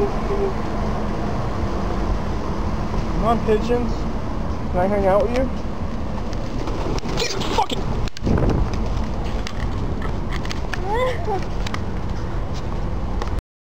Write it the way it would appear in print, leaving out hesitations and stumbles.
Come on, pigeons. Can I hang out with you? Jesus fucking...